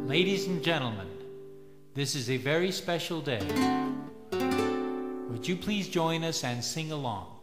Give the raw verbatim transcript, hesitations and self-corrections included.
Ladies and gentlemen, this is a very special day. Would you please join us and sing along?